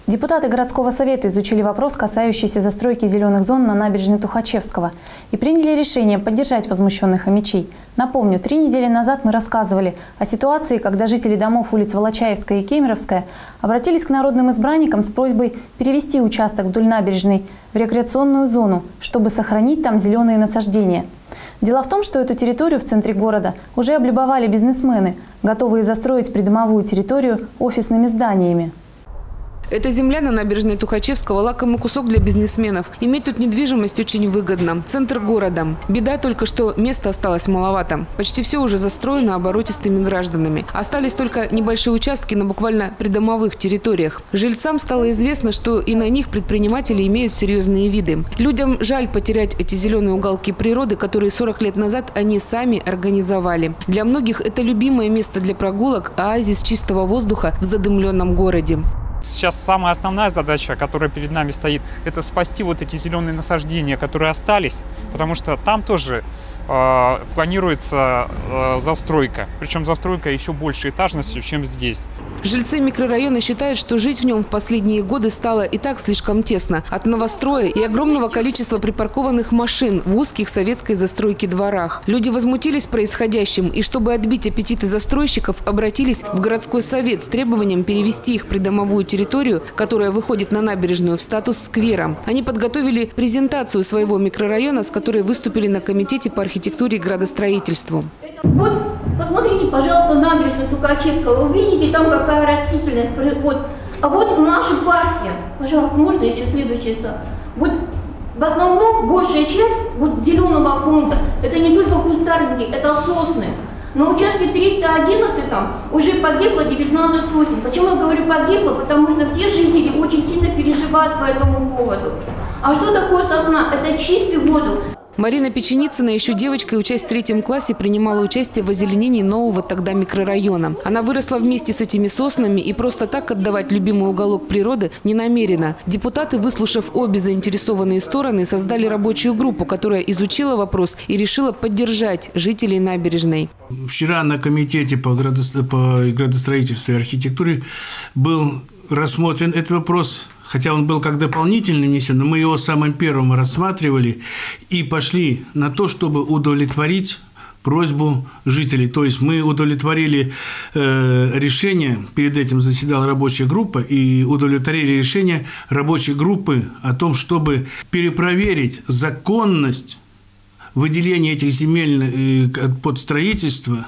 Депутаты городского совета изучили вопрос, касающийся застройки зеленых зон на набережной Тухачевского, и приняли решение поддержать возмущенных хомячей. Напомню, 3 недели назад мы рассказывали о ситуации, когда жители домов улиц Волочаевская и Кемеровская обратились к народным избранникам с просьбой перевести участок вдоль набережной в рекреационную зону, чтобы сохранить там зеленые насаждения. Дело в том, что эту территорию в центре города уже облюбовали бизнесмены, готовые застроить придомовую территорию офисными зданиями. Эта земля на набережной Тухачевского – лакомый кусок для бизнесменов. Иметь тут недвижимость очень выгодно. Центр города. Беда только, что места осталось маловато. Почти все уже застроено оборотистыми гражданами. Остались только небольшие участки на буквально придомовых территориях. Жильцам стало известно, что и на них предприниматели имеют серьезные виды. Людям жаль потерять эти зеленые уголки природы, которые 40 лет назад они сами организовали. Для многих это любимое место для прогулок, оазис чистого воздуха в задымленном городе. Сейчас самая основная задача, которая перед нами стоит, это спасти вот эти зеленые насаждения, которые остались, потому что там тоже планируется застройка, причем застройка еще большей этажностью, чем здесь. Жильцы микрорайона считают, что жить в нем в последние годы стало и так слишком тесно. От новостроя и огромного количества припаркованных машин в узких советской застройки дворах. Люди возмутились происходящим и, чтобы отбить аппетиты застройщиков, обратились в городской совет с требованием перевести их придомовую территорию, которая выходит на набережную, в статус сквера. Они подготовили презентацию своего микрорайона, с которой выступили на комитете по архитектуре и градостроительству. Вот, посмотрите, пожалуйста, набережную Тухачевского. Вы видите, там какая растительность. Вот. А вот наши парки. Пожалуйста, можно еще следующее? Вот в основном большая часть вот зеленого фонда, это не только кустарники, это сосны. На участке 311 там уже погибло 19 сосен. Почему я говорю погибло? Потому что все жители очень сильно переживают по этому поводу. А что такое сосна? Это чистый воздух. Марина Печеницына еще девочкой, учась в 3 классе, принимала участие в озеленении нового тогда микрорайона. Она выросла вместе с этими соснами и просто так отдавать любимый уголок природы не намерена. Депутаты, выслушав обе заинтересованные стороны, создали рабочую группу, которая изучила вопрос и решила поддержать жителей набережной. Вчера на комитете по градостроительству и архитектуре был рассмотрен этот вопрос. Хотя он был как дополнительный внесен, но мы его самым первым рассматривали и пошли на то, чтобы удовлетворить просьбу жителей. То есть мы удовлетворили решение, перед этим заседала рабочая группа, и удовлетворили решение рабочей группы о том, чтобы перепроверить законность выделения этих земель под строительство,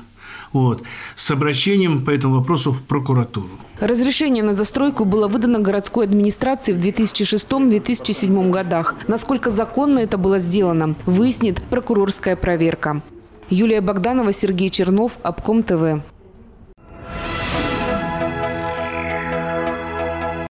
с обращением по этому вопросу в прокуратуру. Разрешение на застройку было выдано городской администрации в 2006-2007 годах. Насколько законно это было сделано, выяснит прокурорская проверка. Юлия Богданова, Сергей Чернов, Обком ТВ.